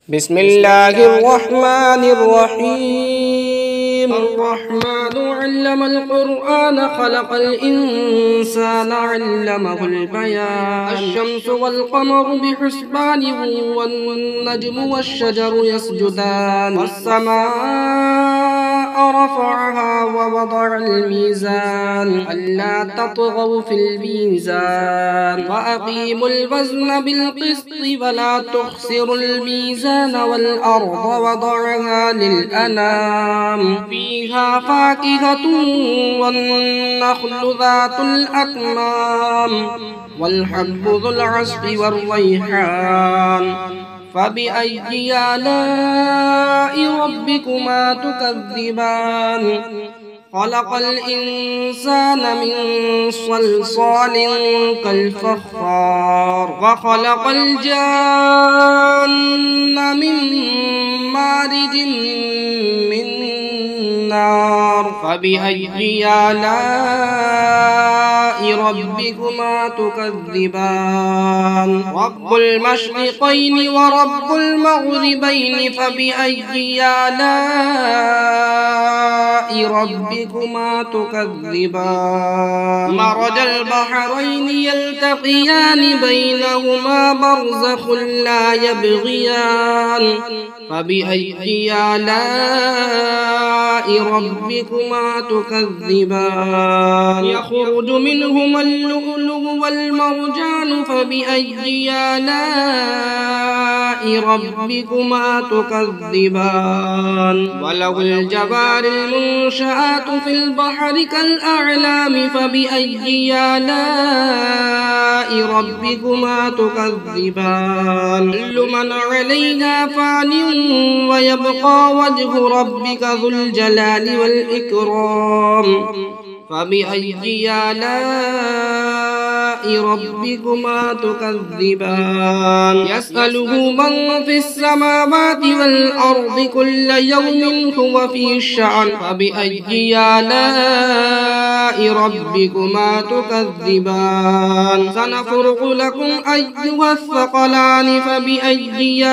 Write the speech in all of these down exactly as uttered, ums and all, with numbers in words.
بسم الله الرحمن الرحيم. الرحمن علم القرآن خلق الإنسان علمه البيان. الشمس والقمر بحسبان والنجم والشجر يسجدان. والسماء رفعها ووضع الميزان ألا تطغوا في الميزان وأقيموا الوزن بالقسط ولا تخسروا الميزان والأرض وضعها للأنام فيها فاكهة والنخل ذات الأكمام والحب ذو العصف والريحان فبأي آلاء ربكما تكذبان. خلق الإنسان من صلصال كالفخار وخلق الجان من مارج من نار فبأي آلاء ربكما تكذبان. رب المشرقين ورب المغربين فبأي آلاء ربكما تكذبان. مرج البحرين يلتقيان بينهما برزخ لا يبغيان فبأي آلاء ربكما تكذبان. يخرج منهما اللؤلؤ والمرجان فبأي آلاء ربكما تكذبان. وله الجوار المنشآت في البحر كالأعلام فبأي آلاء ربكما تكذبان. كل من عليها فان ويبقى وجه ربك ذو الجلال والإكرام فبأي آلاء ربكما تكذبان. يسأله من في السماوات والأرض كل يوم هو في شأن فبأي آلاء ربكما تكذبان. سنفرغ لكم أيها الثقلان فبأي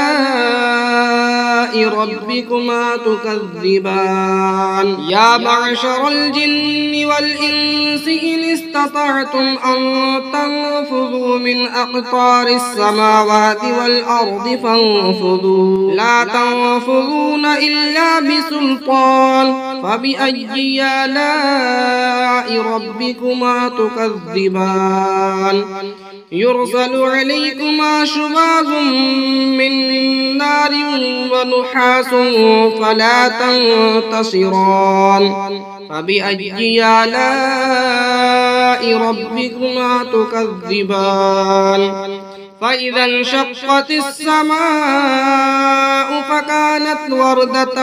آلاء ربكما تكذبان. يا معشر الجن والإنس إن استطعتم أن تنفذوا من أقطار السماوات والأرض فانفذوا لا تنفذون إلا بسلطان فبأي آلاء ربكما تكذبان. يرسل عليكما شواظ من نار ونحاس فلا تنتصران فبأي آلاء ربكما تكذبان. فإذا انشقت السماء فكانت وردة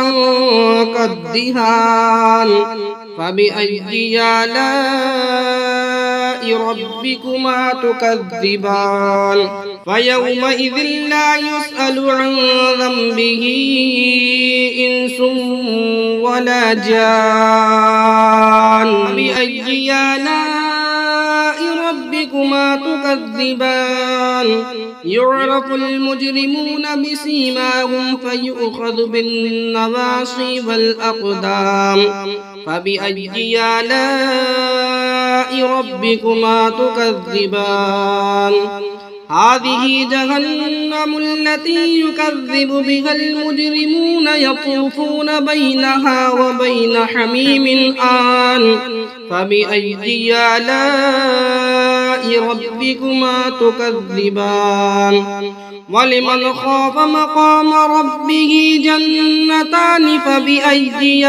كالدهان فبأي آلاء ربكما تكذبان. فيومئذ لا يسأل عن ذنبه إنس ولا جان فبأي آلاء ربكما تكذبان. يعرف المجرمون بسيماهم فيؤخذ بالنواصي والأقدام فبأي آلاء ربكما تكذبان. هذه جهنم التي يكذب بها المجرمون يطوفون بينها وبين حميم آن فبأي آلاء ربكما تكذبان. ولمن خاف مقام ربه جنتان فبأي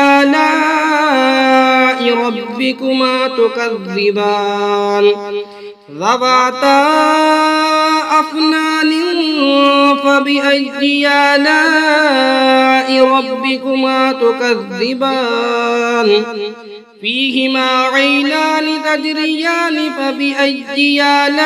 آلاء ربكما تكذبان. ذواتا أفنان فبأي آلاء ربكما تكذبان. فيهما عينان تجريان فبأي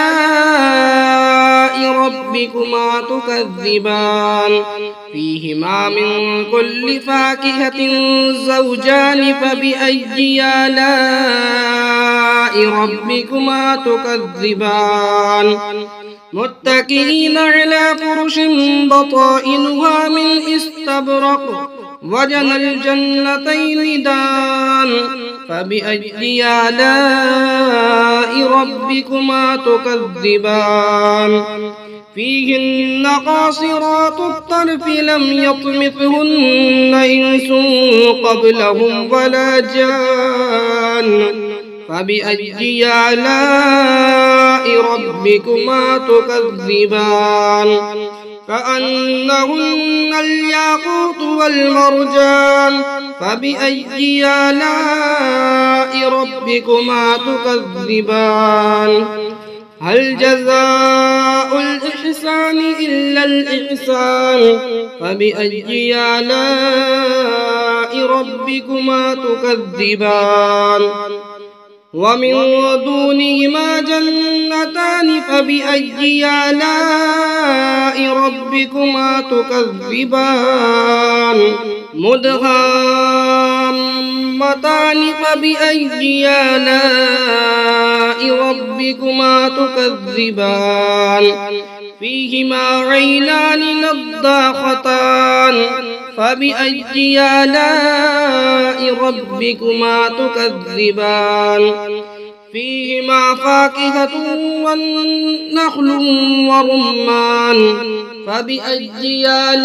آلاء ربكما تكذبان. فيهما من كل فاكهة زوجان فبأي آلاء ربكما تكذبان. متكئين على فرش بطائنها من استبرق وجنى الجنتين دان فبأي آلاء ربكما تكذبان فيهن قاصرات الطرف لم يطمثهن إنس قبلهم ولا جان فبأي آلاء ربكما تكذبان كأنهن الياقوت والمرجان فبأي آلاء ربكما تكذبان هل جزاء الإحسان إلا الإحسان فبأي آلاء ربكما تكذبان ومن دونهما جنتان فبأي آلاء ربكما تكذبان مدهامتان فبأي آلاء ربكما تكذبان فيهما عينان نضاختان فبأي آلاء ربكما تكذبان فيهما فاكهة والنخل ورمان فبأي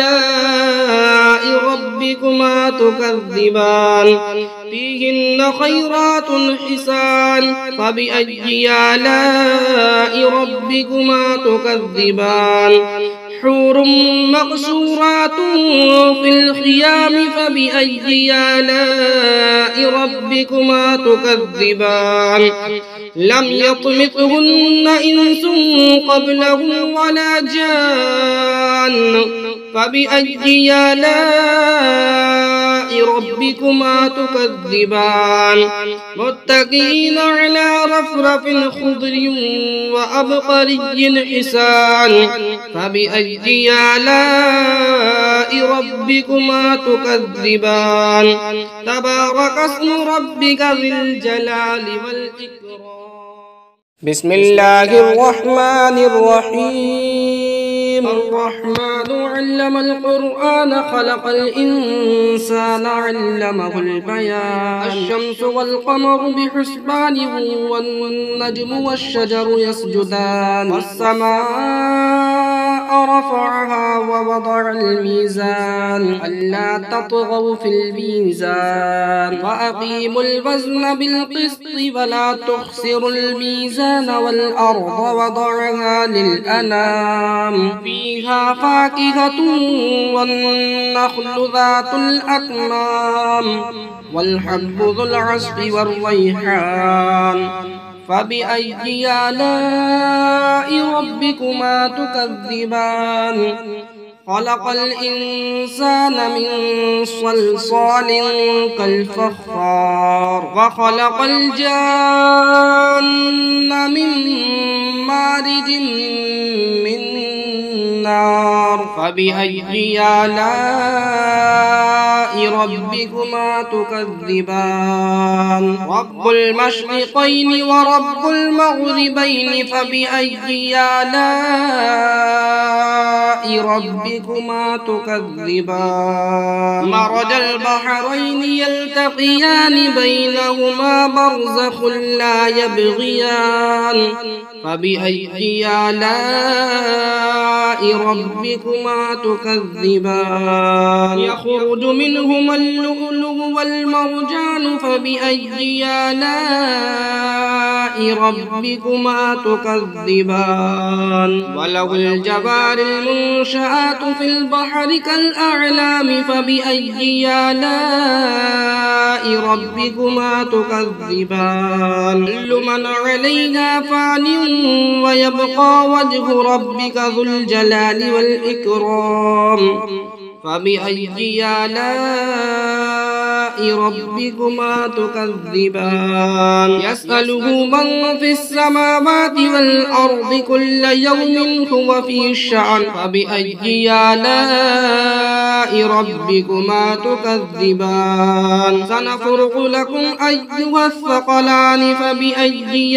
آلاء ربكما تكذبان فيهن خيرات حسان فبأي آلاء ربكما تكذبان حور مقصورات في الخيام فبأي آلاء ربكما تكذبان لم يطمثهن إنس قبلهم ولا جان فبأي آلاء ربكما تكذبان متكئين على رفرف خضر وأبقري حسان فبأي آلاء ربكما تكذبان تبارك اسم ربك ذي الجلال والإكرام بسم الله الرحمن الرحيم الرحمن علم القرآن خلق الإنسان علمه البيان الشمس والقمر بحسبان والنجم والشجر يسجدان والسماء رفعها ووضع الميزان ألا تطغوا في الميزان وأقيموا الوزن بالقسط ولا تخسروا الميزان والأرض وضعها للأنام فيها فاكهة والنخل ذات الأكمام والحب ذو العصف والريحان فبأي آلاء ربكما تكذبان خلق الإنسان من صلصال كالفخار وخلق الجان من مارج من نار فبأي آلاء ربكما تكذبان رب المشرقين ورب المغربين فبأي آلاء ربكما تكذبان مرج البحرين يلتقيان بينهما برزخ لا يبغيان فبأي آلاء ربكما تكذبان يخرج منهما اللؤلؤ والمرجان فبأي آلاء ربكما تكذبان وله الجوار المنشآت في البحر كالأعلام فبأي آلاء ربكما تكذبان كل من عليها فان ويبقى وجه ربك ذو الجلال والإكرام فبأي آلاء ربكما تكذبان يسأله من في السماوات والأرض كل يوم هو في شأن فبأي آلاء آلاء ربكما تكذبان سنفرغ لكم أيها الثقلان فبأي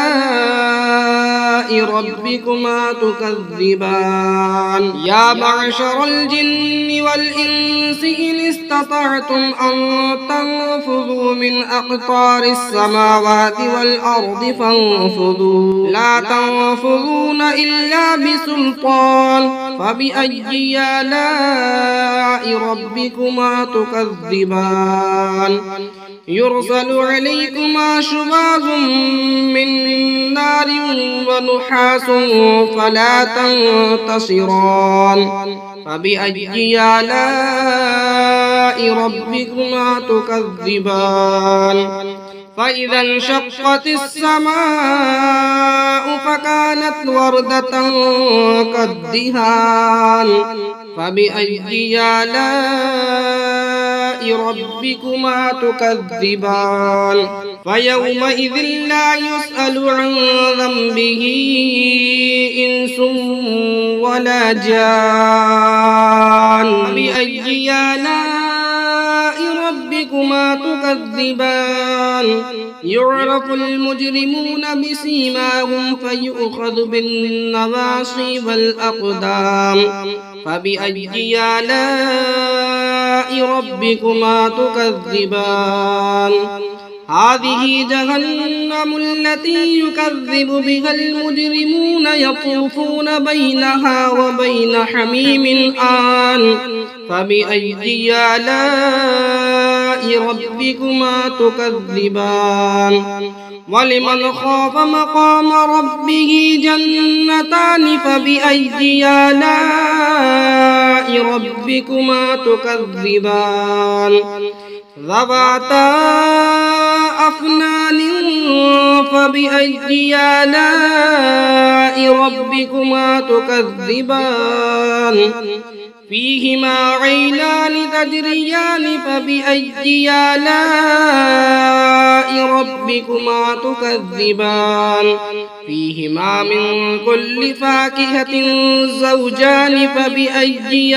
آلاء ربكما تكذبان يا معشر الجن والإنس إن استطعتم أن تنفذوا من أقطار السماوات والأرض فانفذوا لا تنفذون إلا بسلطان فبأي آلاء ربكما تكذبان يرسل عليكما شواظ من نار ونحاس فلا تنتصران فبأي آلاء ربكما تكذبان فإذا انشقت السماء فكانت وردة كالدهان فبأي آلاء ربكما تكذبان فيومئذ لا يسأل عن ذنبه إنس ولا جان فبأي آلاء ربكما تكذبان يعرف المجرمون بسيماهم فيؤخذ بالنواصي والأقدام فبأي آلاء ربكما تكذبان هذه جهنم التي يكذب بها المجرمون يطوفون بينها وبين حميم آن فبأي آلاء ربكما تكذبان ولمن خاف مقام ربه جنتان فبأي آلاء ربكما تكذبان ذواتا أفنان فبأي آلاء ربكما تكذبان فيهما عينان تجريان فبأي آلاء ربكما تكذبان فيهما من كل فاكهة زوجان فبأي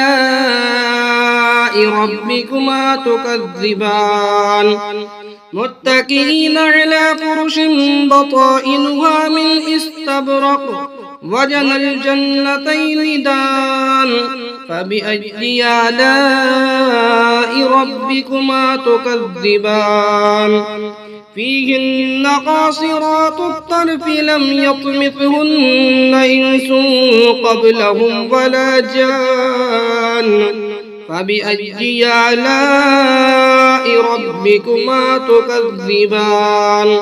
آلاء ربكما تكذبان متكئين على فرش بطائنها من استبرق وجنى الجنتين دان فبأي آلاء ربكما تكذبان فيهن قاصرات الطرف لم يطمثهن إنس قبلهم ولا جان فبأي آلاء ربكما تكذبان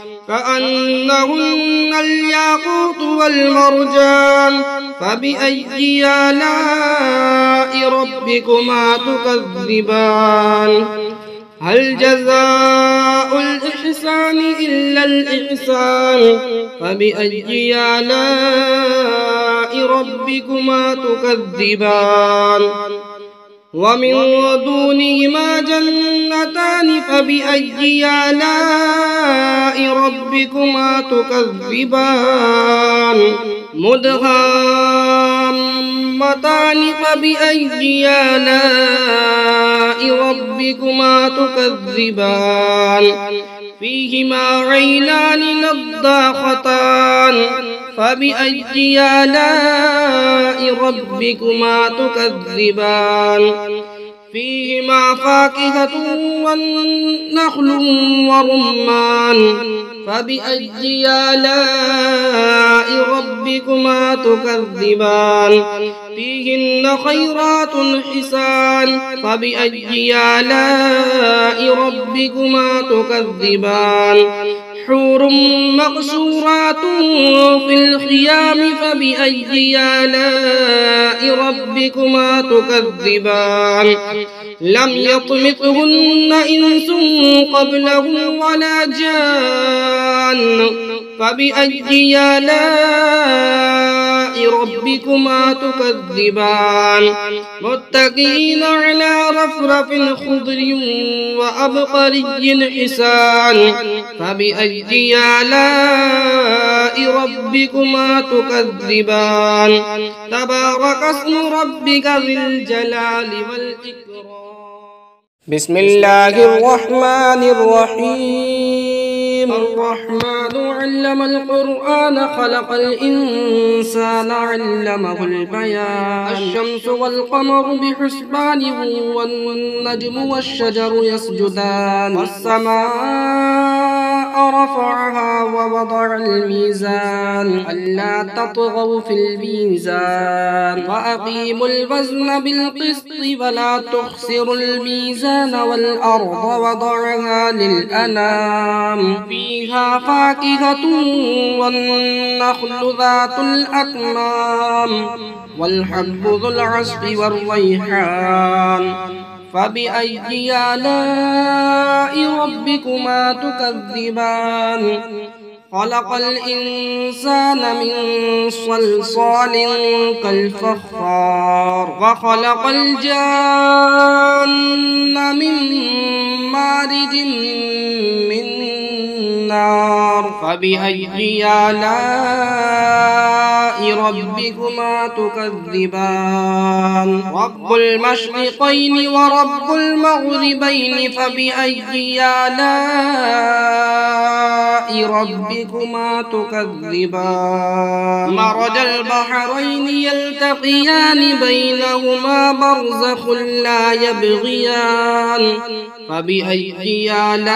كأنهن الياقوت والمرجان فبأي آلاء ربكما تكذبان هل جزاء الإحسان إلا الإحسان فبأي آلاء ربكما تكذبان ومن دونهما جنتان فبأي آلاء ربكما تكذبان مدهامتان فبأي آلاء ربكما تكذبان فيهما عينان نضاختان فبأي آلاء ربكما تكذبان فيهما فاكهة والنخل ورمان فبأي آلاء ربكما تكذبان فيهن خيرات حسان فبأي آلاء ربكما تكذبان حور مقصورات في الخيام فبأي آلاء ربكما تكذبان لم يطمثهن إنس قبلهم ولا جان فبأي آلاء آلاء ربكما تكذبان متكئين على رفرف خضر وعبقري حسان فبأي آلاء ربكما تكذبان تبارك اسم ربك ذي الجلال والإكرام. بسم الله الرحمن الرحيم. الرحمن علم القرآن خلق الإنسان علمه البيان الشمس والقمر بحسبان والنجم والشجر يسجدان والسماء رفعها ووضع الميزان ألا تطغوا في الميزان وأقيموا الوزن بالقسط ولا تخسروا الميزان والأرض وضعها للأنام فيها فاكهة والنخل ذات الأكمام والحب ذو العصف والريحان فبأي آلاء ربكما تكذبان خلق الإنسان من صلصال كالفخار وخلق الجان من مارج من نار فبأي آلاء ربكما تكذبان رب المشرقين ورب المغربين فبأي آلاء ربكما تكذبان مرج البحرين يلتقيان بينهما برزخ لا يبغيان فبأي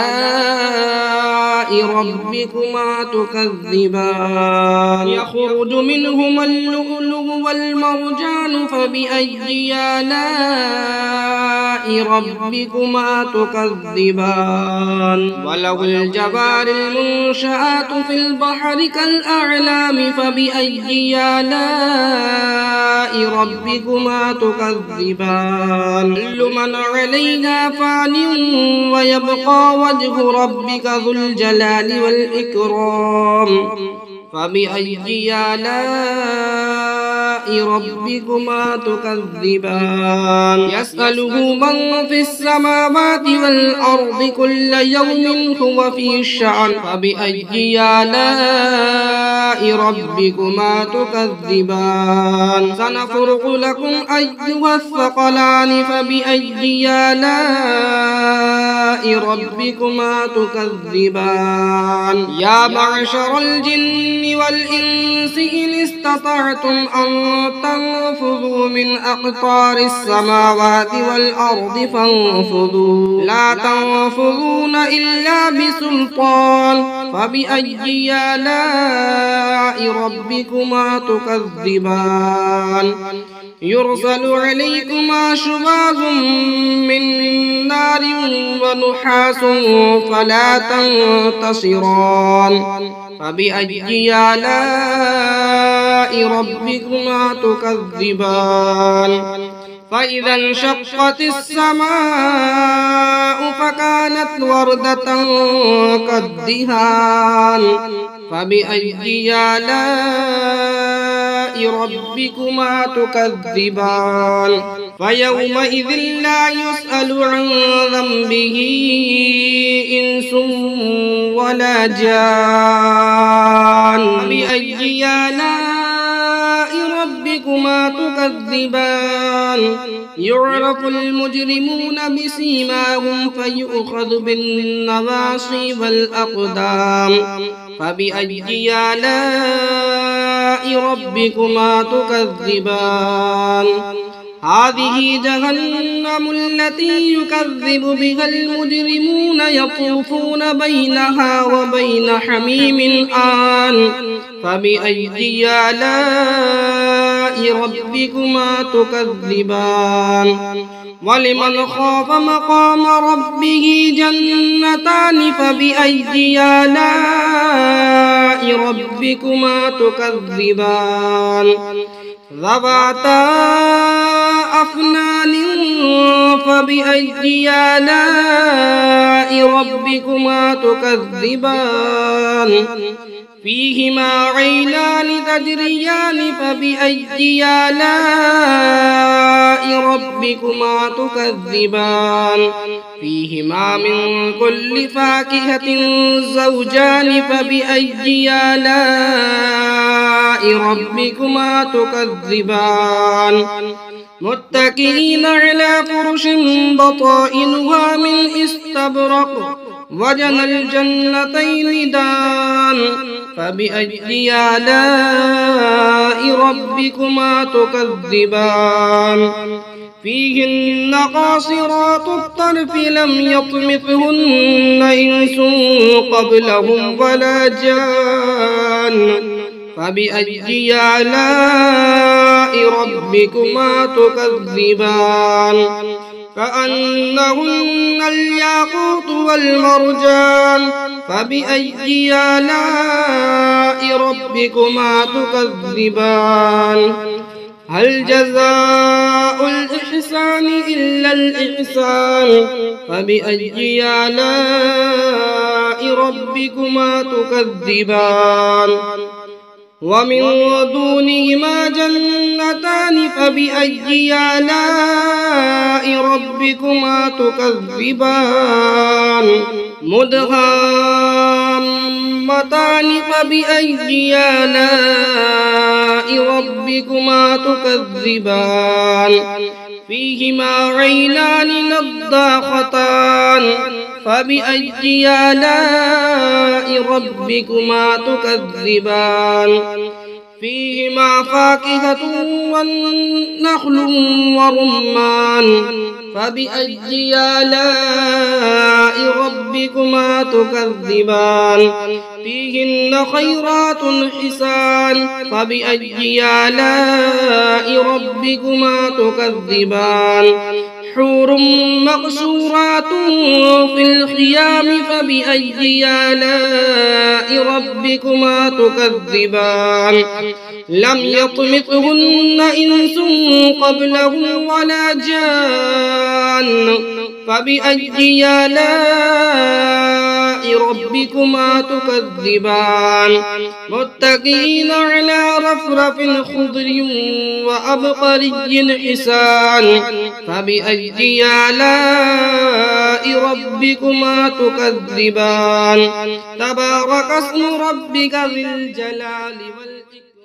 آلاء ربكما تكذبان يخرج منهما اللؤلؤ والمرجان فبأي آلاء ربكما تكذبان وله الجوار المنشآت في البحر كالأعلام فبأي آلاء ربكما تكذبان كل من عليها فان ويبقى وجه ربك ذو الجلال والإكرام فبأي آلاء ربكما تكذبان يسأله من في السماوات والأرض كل يوم هو في شأن فبأي آلاء ربكما تكذبان سنفرغ لكم أيها الثقلان فبأي آلاء ربكما تكذبان يا معشر الجن والإنس إن استطعتم أن تنفذوا من أقطار السماوات والأرض فانفذوا لا تنفذون إلا بسلطان فبأي آلاء ربكما تكذبان يرسل عليكما شواظ من نار ونحاس فلا تنتصران فبأي آلاء ربكما تكذبان فإذا انشقت السماء فكانت وردة كالدهان فبأي آلاء ربكما تكذبان فيومئذ لا يسأل عن ذنبه إنس ولا جان فبأي آلاء ربكما تكذبان يعرف المجرمون بسيماهم فيؤخذ بالنواصي والأقدام فبأي آلاء ربكما تكذبان هذه جهنم التي يكذب بها المجرمون يطوفون بينها وبين حميم آن فبأي آلاء ربكما تكذبان ولمن خاف مقام ربه جنتان فبأي آلاء ربكما تكذبان ذواتا أفنان فبأي آلاء ربكما تكذبان فيهما عينان تجريان فبأي آلاء ربكما تكذبان فيهما من كل فاكهة زوجان فبأي آلاء ربكما تكذبان متكئين على فرش بطائنها من استبرق وجنى الجنتين دان فبأي آلاء ربكما تكذبان فيهن قاصرات الطرف لم يطمثهن إنس قبلهم ولا جان فبأي آلاء ربكما تكذبان كأنهن الياقوت والمرجان فبأي آلاء ربكما تكذبان هل جزاء الإحسان إلا الإحسان فبأي آلاء ربكما تكذبان ومن دونهما جنتان فبأي آلاء ربكما تكذبان مدهامتان فبأي آلاء ربكما تكذبان فيهما عينان نضاختان فبأي آلاء ربكما تكذبان فيهما فاكهة والنخل ورمان فبأي آلاء ربكما تكذبان فيهن خيرات حسان فبأي آلاء ربكما تكذبان حور مقصورات في الخيام فبأي آلاء ربكما تكذبان لم يطمثهن إنس قبلهم ولا جان فبأي آلاء ربكما تكذبان متكئين على رفرف خضر وأبقري حسان فبأي آلاء ربكما تكذبان تبارك اسم ربك ذي الجلال والإكرام